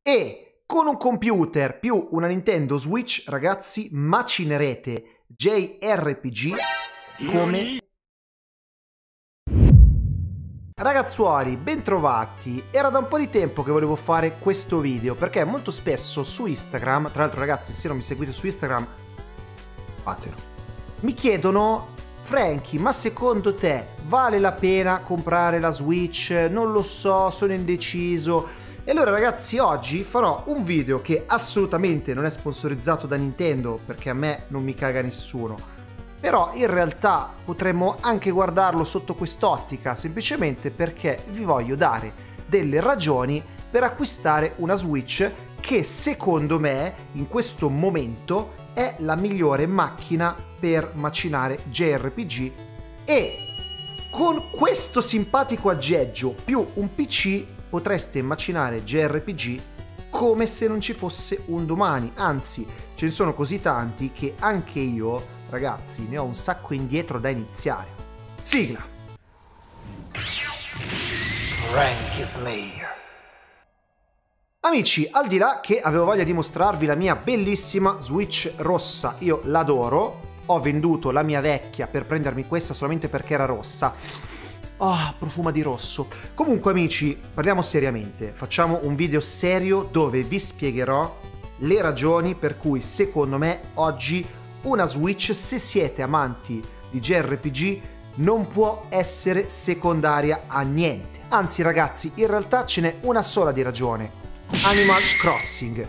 E con un computer più una Nintendo Switch, ragazzi, macinerete JRPG come... Ragazzuoli, bentrovati! Era da un po' di tempo che volevo fare questo video perché molto spesso su Instagram, tra l'altro ragazzi, se non mi seguite su Instagram, fatelo, mi chiedono: Franky, ma secondo te vale la pena comprare la Switch? Non lo so, sono indeciso. E allora ragazzi, oggi farò un video che assolutamente non è sponsorizzato da Nintendo, perché a me non mi caga nessuno. Però in realtà potremmo anche guardarlo sotto quest'ottica, semplicemente perché vi voglio dare delle ragioni per acquistare una Switch che secondo me in questo momento è la migliore macchina per macinare JRPG, e con questo simpatico aggeggio più un PC potreste macinare JRPG come se non ci fosse un domani. Anzi, ce ne sono così tanti che anche io, ragazzi, ne ho un sacco indietro da iniziare. Sigla! Franky Slayer. Amici, al di là che avevo voglia di mostrarvi la mia bellissima Switch rossa, io l'adoro, ho venduto la mia vecchia per prendermi questa solamente perché era rossa. Ah, profuma di rosso. Comunque amici, parliamo seriamente, facciamo un video serio dove vi spiegherò le ragioni per cui secondo me oggi una Switch, se siete amanti di JRPG, non può essere secondaria a niente. Anzi ragazzi, in realtà ce n'è una sola di ragione: Animal Crossing.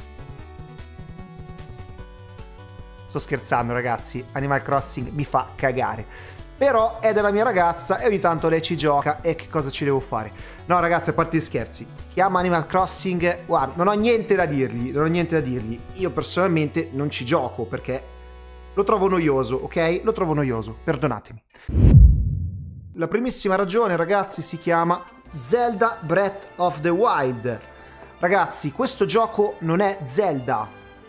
Sto scherzando ragazzi, Animal Crossing mi fa cagare. Però è della mia ragazza e ogni tanto lei ci gioca e che cosa ci devo fare? No ragazzi, a parte gli scherzi, chi ama Animal Crossing, guarda, non ho niente da dirgli, Io personalmente non ci gioco perché lo trovo noioso, ok? Lo trovo noioso, perdonatemi. La primissima ragione, ragazzi, si chiama Zelda Breath of the Wild. Ragazzi, questo gioco non è Zelda.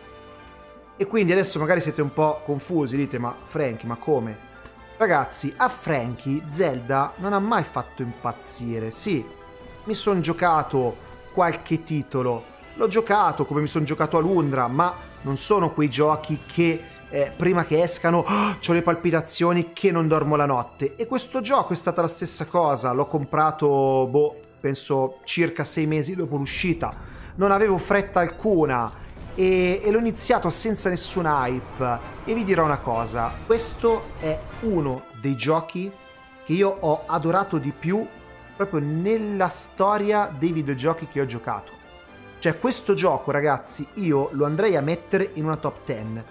E quindi adesso magari siete un po' confusi, dite: ma Franky, ma come? Ragazzi, a Franky Zelda non ha mai fatto impazzire. Sì, mi sono giocato qualche titolo, l'ho giocato come mi sono giocato a Lundra, ma non sono quei giochi che prima che escano c'ho le palpitazioni che non dormo la notte. E questo gioco è stata la stessa cosa, l'ho comprato, penso circa 6 mesi dopo l'uscita, non avevo fretta alcuna e l'ho iniziato senza nessun hype. E vi dirò una cosa, questo è uno dei giochi che io ho adorato di più proprio nella storia dei videogiochi che ho giocato. Cioè questo gioco, ragazzi, io lo andrei a mettere in una top 10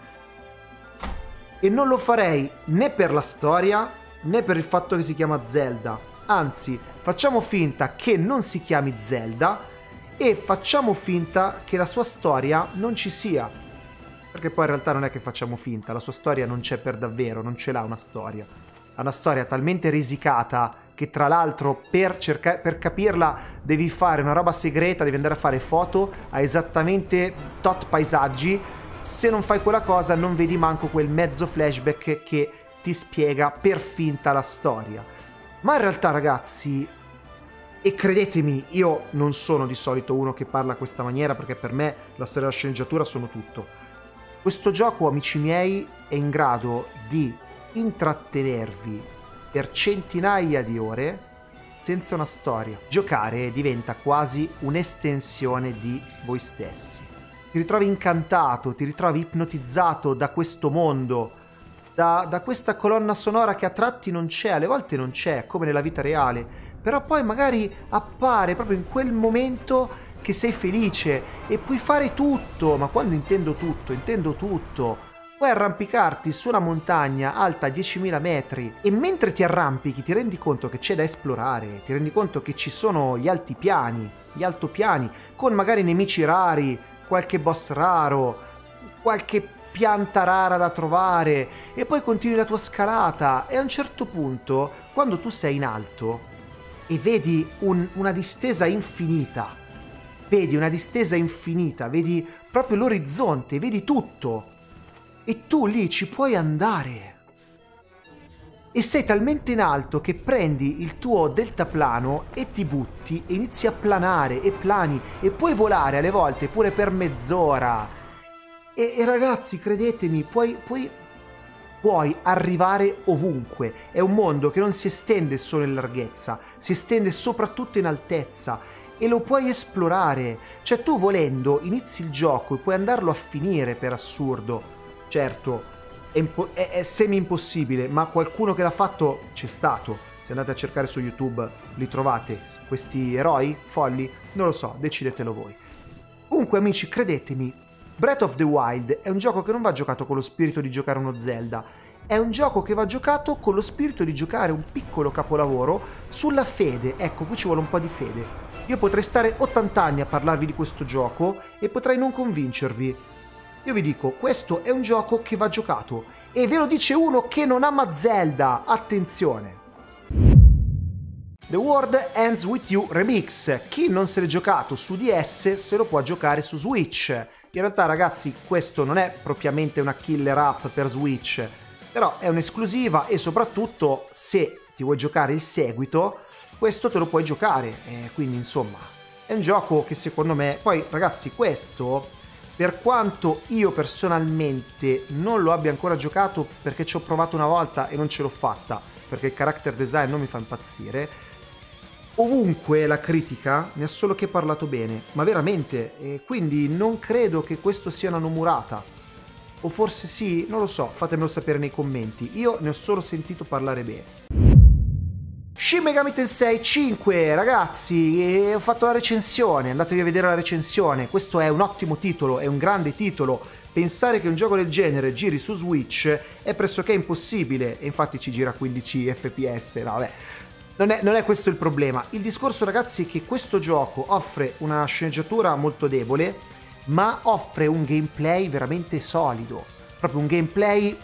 e non lo farei né per la storia né per il fatto che si chiama Zelda. Anzi, facciamo finta che non si chiami Zelda e facciamo finta che la sua storia non ci sia, perché poi in realtà non è che facciamo finta, la sua storia non c'è per davvero, non ce l'ha una storia. Ha una storia talmente risicata che tra l'altro per capirla devi fare una roba segreta, devi andare a fare foto a esattamente tot paesaggi. Se non fai quella cosa non vedi manco quel mezzo flashback che ti spiega per finta la storia. Ma in realtà ragazzi, e credetemi, io non sono di solito uno che parla a questa maniera perché per me la storia e la sceneggiatura sono tutto. Questo gioco, amici miei, è in grado di intrattenervi per centinaia di ore senza una storia. Giocare diventa quasi un'estensione di voi stessi. Ti ritrovi incantato, ti ritrovi ipnotizzato da questo mondo, da questa colonna sonora che a tratti non c'è, alle volte non c'è, come nella vita reale. Però poi magari appare proprio in quel momento che sei felice e puoi fare tutto, ma quando intendo tutto, puoi arrampicarti su una montagna alta 10.000 metri e mentre ti arrampichi ti rendi conto che c'è da esplorare, ti rendi conto che ci sono gli altipiani, gli altopiani, con magari nemici rari, qualche boss raro, qualche pianta rara da trovare, e poi continui la tua scalata e a un certo punto, quando tu sei in alto e vedi una distesa infinita, vedi proprio l'orizzonte, vedi tutto, e tu lì ci puoi andare. e sei talmente in alto che prendi il tuo deltaplano e ti butti e inizi a planare e plani e puoi volare alle volte pure per mezz'ora. E ragazzi, credetemi, puoi arrivare ovunque. È un mondo che non si estende solo in larghezza, si estende soprattutto in altezza e lo puoi esplorare. Cioè tu volendo inizi il gioco e puoi andarlo a finire per assurdo. Certo, è semi impossibile, ma qualcuno che l'ha fatto c'è stato. Se andate a cercare su YouTube li trovate, questi eroi folli, non lo so, decidetelo voi. Comunque amici, credetemi, Breath of the Wild è un gioco che non va giocato con lo spirito di giocare uno Zelda, è un gioco che va giocato con lo spirito di giocare un piccolo capolavoro sulla fede. Ecco, qui ci vuole un po' di fede. Io potrei stare 80 anni a parlarvi di questo gioco e potrei non convincervi. Io vi dico, questo è un gioco che va giocato e ve lo dice uno che non ama Zelda, attenzione! The World Ends With You Remix, chi non se l'è giocato su DS se lo può giocare su Switch. In realtà ragazzi questo non è propriamente una killer app per Switch, però è un'esclusiva e soprattutto se ti vuoi giocare il seguito, questo te lo puoi giocare, quindi insomma è un gioco che secondo me, poi ragazzi questo, per quanto io personalmente non lo abbia ancora giocato perché ci ho provato una volta e non ce l'ho fatta, perché il character design non mi fa impazzire, ovunque la critica ne ha solo che parlato bene, ma veramente, e quindi non credo che questo sia una nomurata. O forse sì, non lo so, fatemelo sapere nei commenti, io ne ho solo sentito parlare bene. Shin Megami Tensei 5, ragazzi, ho fatto la recensione, andatevi a vedere la recensione, questo è un ottimo titolo, è un grande titolo, pensare che un gioco del genere giri su Switch è pressoché impossibile, e infatti ci gira 15 fps, no vabbè, non è questo il problema. Il discorso ragazzi è che questo gioco offre una sceneggiatura molto debole, ma offre un gameplay veramente solido, proprio un gameplay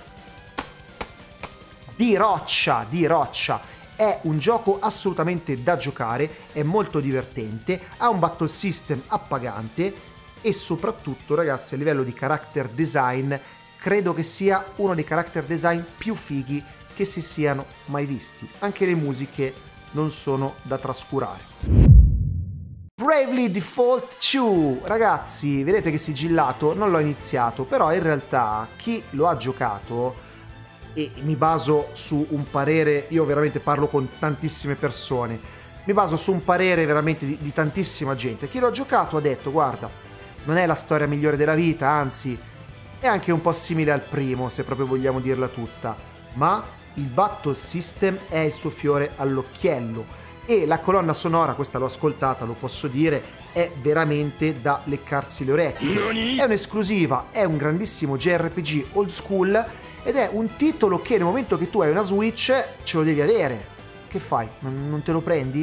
di roccia, di roccia. È un gioco assolutamente da giocare, è molto divertente, ha un battle system appagante e soprattutto ragazzi a livello di character design credo che sia uno dei character design più fighi che si siano mai visti. Anche le musiche non sono da trascurare. Bravely Default 2, ragazzi, vedete che sigillato non l'ho iniziato, però in realtà chi lo ha giocato, e mi baso su un parere, io veramente parlo con tantissime persone, mi baso su un parere veramente di tantissima gente, chi lo ha giocato ha detto guarda, non è la storia migliore della vita, anzi è anche un po' simile al primo se proprio vogliamo dirla tutta, ma il battle system è il suo fiore all'occhiello e la colonna sonora, questa l'ho ascoltata, lo posso dire, è veramente da leccarsi le orecchie. È un'esclusiva, è un grandissimo JRPG old school ed è un titolo che nel momento che tu hai una Switch ce lo devi avere. Che fai? Non te lo prendi?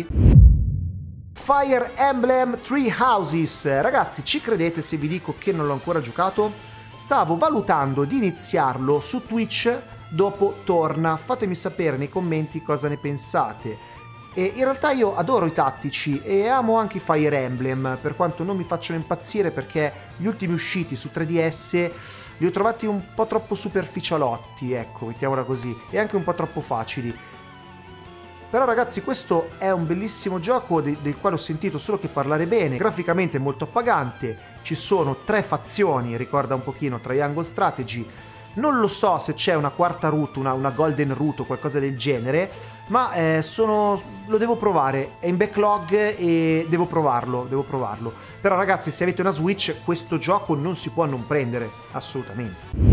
Fire Emblem Three Houses, ragazzi, ci credete se vi dico che non l'ho ancora giocato? Stavo valutando di iniziarlo su Twitch, dopo torna, fatemi sapere nei commenti cosa ne pensate. E in realtà io adoro i tattici e amo anche i Fire Emblem, per quanto non mi facciano impazzire perché gli ultimi usciti su 3DS li ho trovati un po' troppo superficialotti, ecco, mettiamola così, e anche un po' troppo facili. Però ragazzi questo è un bellissimo gioco del quale ho sentito solo che parlare bene, graficamente è molto appagante, ci sono 3 fazioni, ricorda un pochino Triangle Strategy, non lo so se c'è una quarta route, una golden route o qualcosa del genere, ma lo devo provare, è in backlog e devo provarlo. Però ragazzi se avete una Switch questo gioco non si può non prendere, assolutamente.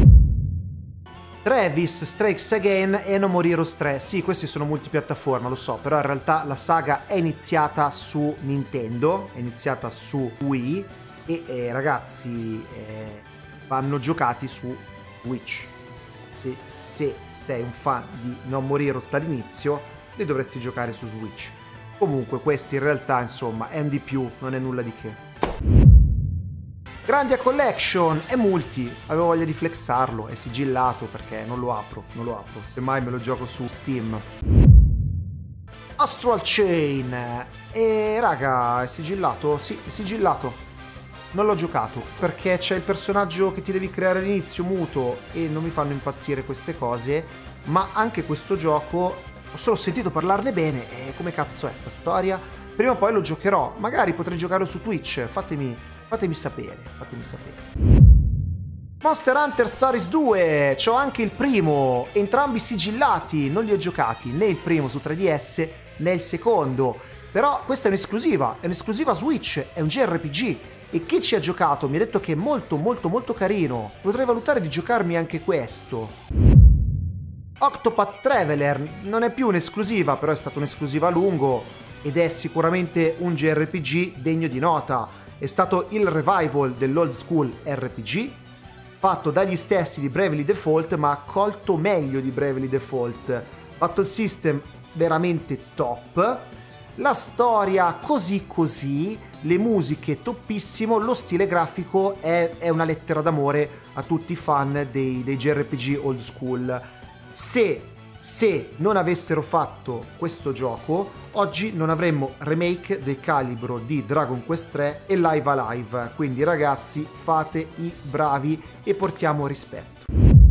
Travis Strikes Again e No More Heroes 3, sì questi sono multipiattaforma lo so, però in realtà la saga è iniziata su Nintendo, è iniziata su Wii e ragazzi vanno giocati su Switch. Se sei un fan di Non More Heroes dall'inizio li dovresti giocare su Switch. Comunque questi in realtà insomma è un di più, non è nulla di che. Grandia Collection è multi, avevo voglia di flexarlo, è sigillato perché non lo apro, semmai me lo gioco su Steam. Astral Chain, e raga è sigillato? Sì, è sigillato. non l'ho giocato perché c'è il personaggio che ti devi creare all'inizio muto e non mi fanno impazzire queste cose, ma anche questo gioco ho solo sentito parlarne bene e come cazzo è sta storia? Prima o poi lo giocherò, magari potrei giocarlo su Twitch, fatemi sapere. Monster Hunter Stories 2, c'ho anche il primo, entrambi sigillati, non li ho giocati, né il primo su 3DS né il secondo, però questa è un'esclusiva Switch, è un JRPG e chi ci ha giocato mi ha detto che è molto carino, potrei valutare di giocarmi anche questo. Octopath Traveler non è più un'esclusiva, però è stata un'esclusiva a lungo ed è sicuramente un JRPG degno di nota, è stato il revival dell'old school RPG, fatto dagli stessi di Bravely Default ma accolto meglio di Bravely Default. Battle system veramente top, la storia così, le musiche toppissimo, lo stile grafico è una lettera d'amore a tutti i fan dei JRPG old school. Se non avessero fatto questo gioco, oggi non avremmo remake del calibro di Dragon Quest 3 e Live Alive, quindi ragazzi fate i bravi e portiamo rispetto.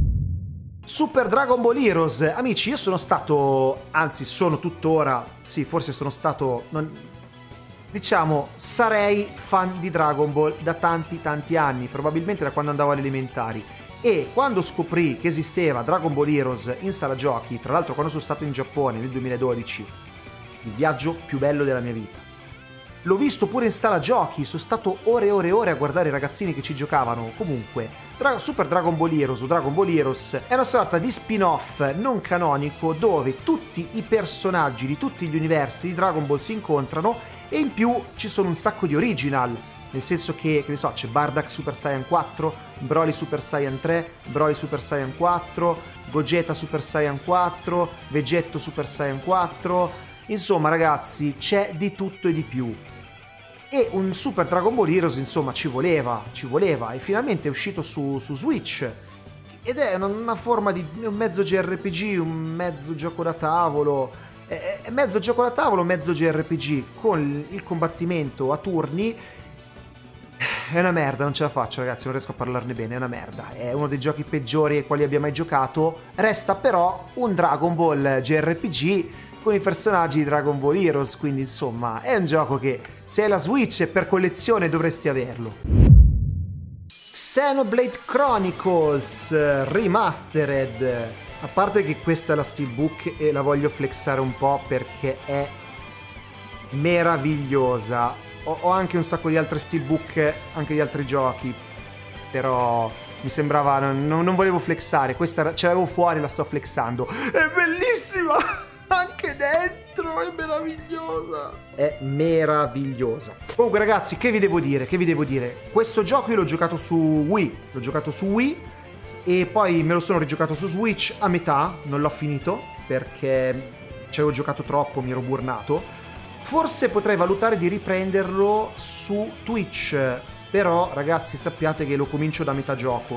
Super Dragon Ball Heroes, amici, io sono stato, anzi sono tuttora, sì forse sono stato, diciamo sarei fan di Dragon Ball da tanti anni, probabilmente da quando andavo alle elementari. E quando scoprì che esisteva Dragon Ball Heroes in sala giochi, tra l'altro quando sono stato in Giappone nel 2012, il viaggio più bello della mia vita. L'ho visto pure in sala giochi, sono stato ore e ore a guardare i ragazzini che ci giocavano. Comunque, Super Dragon Ball Heroes o Dragon Ball Heroes è una sorta di spin-off non canonico dove tutti i personaggi di tutti gli universi di Dragon Ball si incontrano e in più ci sono un sacco di original. Nel senso che ne so, c'è Bardock Super Saiyan 4, Broly Super Saiyan 3, Broly Super Saiyan 4, Gogeta Super Saiyan 4, Vegetto Super Saiyan 4. Insomma, ragazzi, c'è di tutto e di più. E un Super Dragon Ball Heroes, insomma, ci voleva. E finalmente è uscito su Switch. Ed è una forma di un mezzo JRPG, un mezzo gioco da tavolo. È mezzo gioco da tavolo, mezzo JRPG, con il combattimento a turni. È una merda, non ce la faccio ragazzi, non riesco a parlarne bene, è una merda. È uno dei giochi peggiori ai quali abbia mai giocato. Resta però un Dragon Ball JRPG con i personaggi di Dragon Ball Heroes, quindi insomma è un gioco che se hai la Switch e per collezione dovresti averlo. Xenoblade Chronicles Remastered. A parte che questa è la Steelbook e la voglio flexare un po' perché è meravigliosa. Ho anche un sacco di altre steelbook, anche di altri giochi, però mi sembrava, non volevo flexare, questa ce l'avevo fuori, la sto flexando. È bellissima! Anche dentro, è meravigliosa! È meravigliosa. Comunque ragazzi, che vi devo dire? Questo gioco io l'ho giocato su Wii, e poi me lo sono rigiocato su Switch a metà, non l'ho finito, perché ci avevo giocato troppo, mi ero burnato. Forse potrei valutare di riprenderlo su Twitch, però ragazzi sappiate che lo comincio da metà gioco.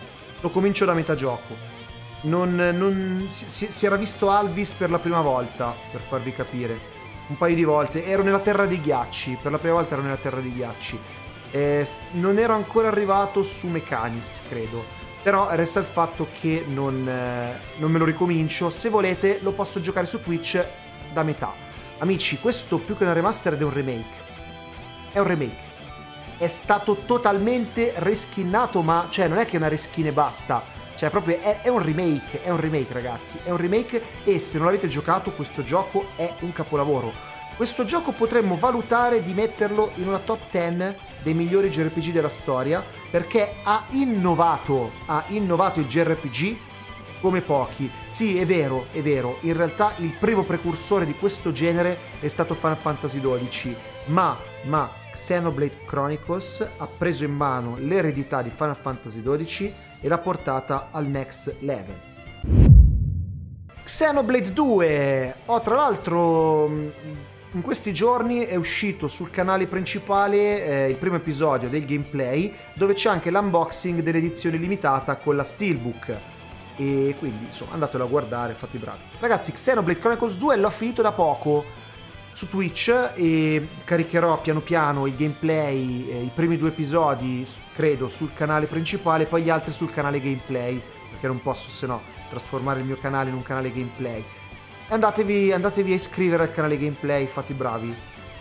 Si era visto Alvis per la prima volta, per farvi capire. Un paio di volte. Ero nella terra dei ghiacci, per la prima volta ero nella terra dei ghiacci. Non ero ancora arrivato su Mechanics, credo. Però resta il fatto che non me lo ricomincio. Se volete lo posso giocare su Twitch da metà. Amici, questo più che una remastered è un remake. È un remake. È stato totalmente reskinnato, ma cioè non è che è una reskin e basta. Cioè proprio è un remake ragazzi. È un remake e se non l'avete giocato questo gioco è un capolavoro. Questo gioco potremmo valutare di metterlo in una top 10 dei migliori JRPG della storia perché ha innovato il JRPG come pochi. Sì, è vero, in realtà il primo precursore di questo genere è stato Final Fantasy XII, ma Xenoblade Chronicles ha preso in mano l'eredità di Final Fantasy XII e l'ha portata al next level. Xenoblade 2, tra l'altro in questi giorni è uscito sul canale principale il primo episodio del gameplay dove c'è anche l'unboxing dell'edizione limitata con la Steelbook. E quindi insomma andatelo a guardare, fate i bravi. Ragazzi, Xenoblade Chronicles 2 l'ho finito da poco. su Twitch e caricherò piano piano il gameplay, i primi 2 episodi credo sul canale principale, poi gli altri sul canale gameplay, perché non posso se no trasformare il mio canale in un canale gameplay. Andatevi a iscrivere al canale gameplay, fate i bravi,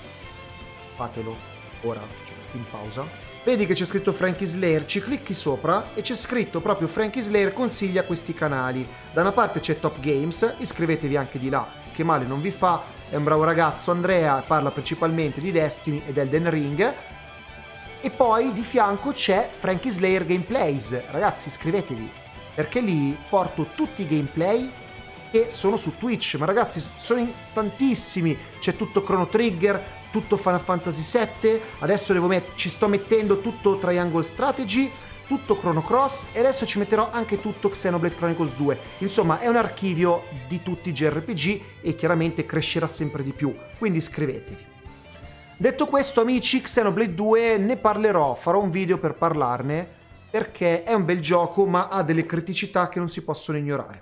fatelo ora, in pausa. Vedi che c'è scritto Frankie Slayer, ci clicchi sopra e c'è scritto proprio Frankie Slayer consiglia questi canali. Da una parte c'è Top Games, iscrivetevi anche di là, che male non vi fa, è un bravo ragazzo Andrea, parla principalmente di Destiny ed Elden Ring. E poi di fianco c'è Frankie Slayer Gameplays, ragazzi iscrivetevi, perché lì porto tutti i gameplay che sono su Twitch, ma ragazzi sono tantissimi, c'è tutto Chrono Trigger, tutto Final Fantasy VII, adesso ci sto mettendo tutto Triangle Strategy, tutto Chrono Cross e adesso ci metterò anche tutto Xenoblade Chronicles 2. Insomma, è un archivio di tutti i JRPG e chiaramente crescerà sempre di più, quindi iscrivetevi. Detto questo, amici, Xenoblade 2 ne parlerò, farò un video per parlarne, perché è un bel gioco ma ha delle criticità che non si possono ignorare.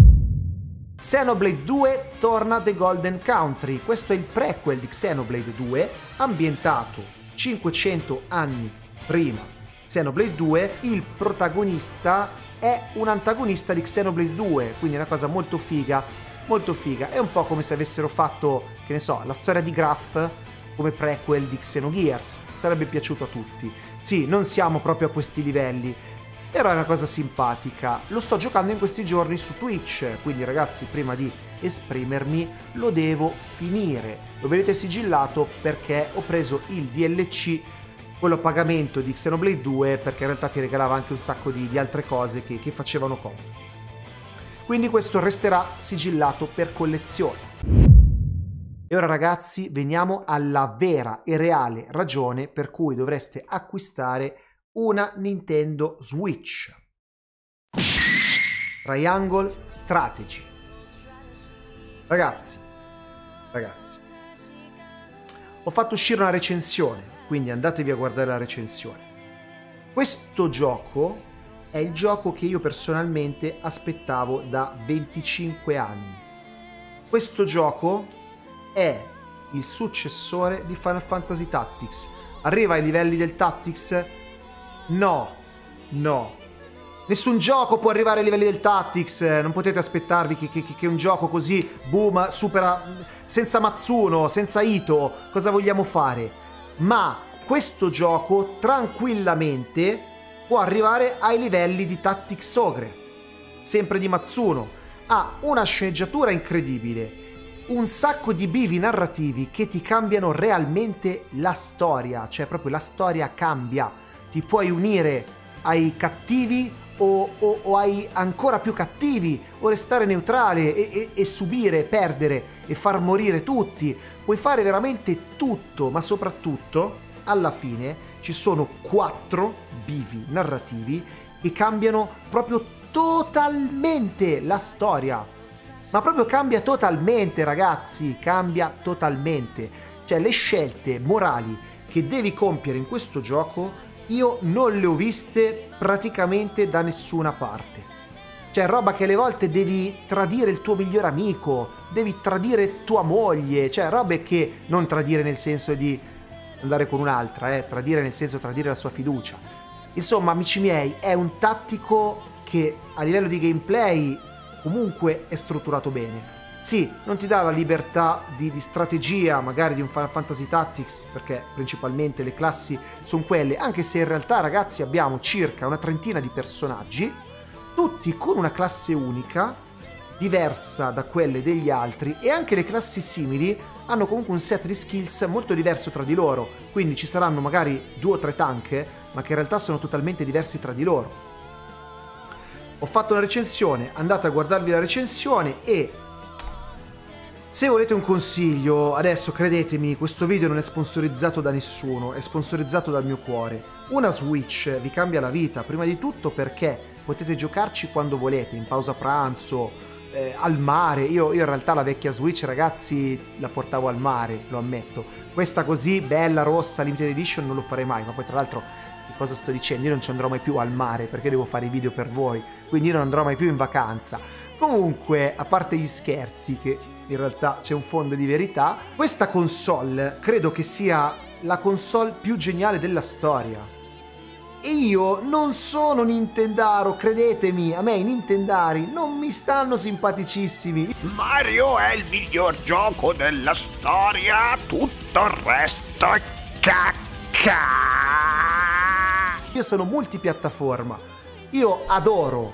Xenoblade 2 torna The Golden Country, questo è il prequel di Xenoblade 2, ambientato 500 anni prima Xenoblade 2, il protagonista è un antagonista di Xenoblade 2, quindi è una cosa molto figa, è un po' come se avessero fatto, che ne so, la storia di Graf come prequel di Xenogears, sarebbe piaciuto a tutti. Sì, non siamo proprio a questi livelli, però è una cosa simpatica. Lo sto giocando in questi giorni su Twitch, quindi ragazzi prima di esprimermi lo devo finire. Lo vedete sigillato perché ho preso il DLC, quello a pagamento di Xenoblade 2, perché in realtà ti regalava anche un sacco di altre cose che facevano comodo. Quindi questo resterà sigillato per collezione. E ora ragazzi veniamo alla vera e reale ragione per cui dovreste acquistare una Nintendo Switch. Triangle Strategy. Ragazzi, ho fatto uscire una recensione, quindi andatevi a guardare la recensione. Questo gioco è il gioco che io personalmente aspettavo da 25 anni. Questo gioco è il successore di Final Fantasy Tactics. Arriva ai livelli del Tactics? No. Nessun gioco può arrivare ai livelli del Tactics, non potete aspettarvi che un gioco così, boom, supera, senza Matsuno, senza Ito, cosa vogliamo fare? Ma questo gioco tranquillamente può arrivare ai livelli di Tactics Ogre, sempre di Matsuno, ha una sceneggiatura incredibile, un sacco di bivi narrativi che ti cambiano realmente la storia, cioè proprio la storia cambia. Ti puoi unire ai cattivi o ai ancora più cattivi, o restare neutrale e subire, perdere e far morire tutti. Puoi fare veramente tutto, ma soprattutto alla fine ci sono 4 bivi narrativi che cambiano proprio totalmente la storia. Ma proprio cambia totalmente, ragazzi, cambia totalmente. Cioè le scelte morali che devi compiere in questo gioco io non le ho viste praticamente da nessuna parte. Cioè roba che alle volte devi tradire il tuo migliore amico, devi tradire tua moglie, cioè robe che non tradire nel senso di andare con un'altra, tradire nel senso tradire la sua fiducia. Insomma, amici miei, è un tattico che a livello di gameplay comunque è strutturato bene. Sì, non ti dà la libertà di strategia magari di un Final Fantasy Tactics, perché principalmente le classi sono quelle, anche se in realtà ragazzi abbiamo circa una trentina di personaggi, tutti con una classe unica, diversa da quelle degli altri, e anche le classi simili hanno comunque un set di skills molto diverso tra di loro, quindi ci saranno magari 2 o 3 tank, ma che in realtà sono totalmente diversi tra di loro. Ho fatto una recensione, andate a guardarvi la recensione e se volete un consiglio, adesso credetemi, questo video non è sponsorizzato da nessuno, è sponsorizzato dal mio cuore. Una Switch vi cambia la vita, prima di tutto perché potete giocarci quando volete, in pausa pranzo, al mare. Io in realtà la vecchia Switch, ragazzi, la portavo al mare, lo ammetto. Questa così, bella, rossa, limited edition, non lo farei mai, ma poi tra l'altro, che cosa sto dicendo? Io non ci andrò mai più al mare, perché devo fare i video per voi, quindi io non andrò mai più in vacanza. Comunque, a parte gli scherzi, che in realtà c'è un fondo di verità. Questa console credo che sia la console più geniale della storia. E io non sono nintendaro, credetemi, a me i nintendari non mi stanno simpaticissimi. Mario è il miglior gioco della storia, tutto il resto è cacca. Io sono multipiattaforma, io adoro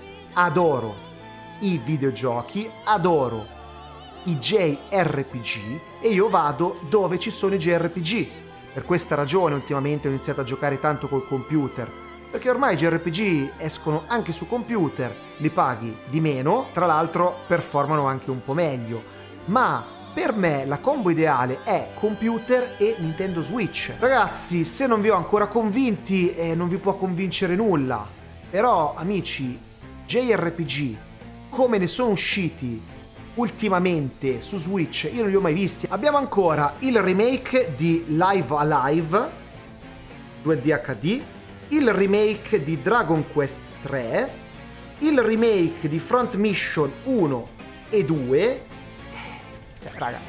i videogiochi, adoro i JRPG e io vado dove ci sono i JRPG. Per questa ragione ultimamente ho iniziato a giocare tanto col computer, perché ormai i JRPG escono anche su computer, li paghi di meno, tra l'altro performano anche un po' meglio. Ma per me la combo ideale è computer e Nintendo Switch. Ragazzi, se non vi ho ancora convinti, non vi può convincere nulla. Però, amici, JRPG, come ne sono usciti ultimamente su Switch, io non li ho mai visti. Abbiamo ancora il remake di Live Alive 2D HD, il remake di Dragon Quest 3, il remake di Front Mission 1 e 2. Raga,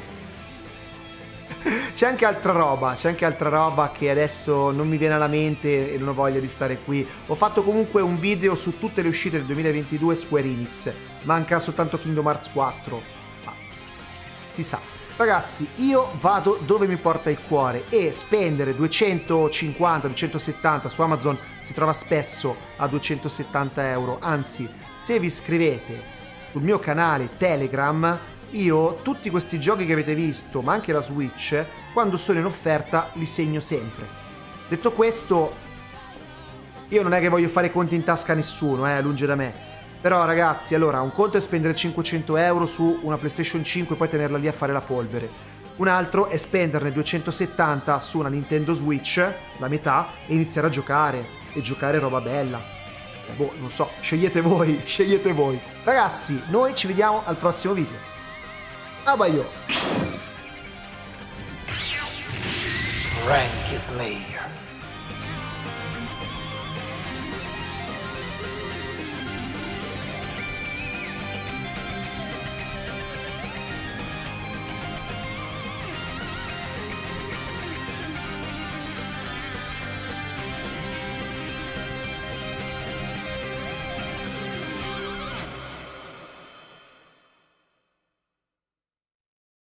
c'è anche altra roba che adesso non mi viene alla mente e non ho voglia di stare qui. Ho fatto comunque un video su tutte le uscite del 2022 Square Enix, manca soltanto Kingdom Hearts 4, ma si sa. Ragazzi, io vado dove mi porta il cuore e spendere 250-270 su Amazon si trova spesso a 270 euro. Anzi, se vi iscrivete sul mio canale Telegram, io tutti questi giochi che avete visto, ma anche la Switch, quando sono in offerta li segno sempre. Detto questo, io non è che voglio fare conti in tasca a nessuno, lungi da me. Però ragazzi, allora, un conto è spendere 500 euro su una PlayStation 5 e poi tenerla lì a fare la polvere. Un altro è spenderne 270 su una Nintendo Switch, la metà, e iniziare a giocare. E giocare roba bella. Boh, non so, scegliete voi, scegliete voi. Ragazzi, noi ci vediamo al prossimo video. Abaio! Frank is late.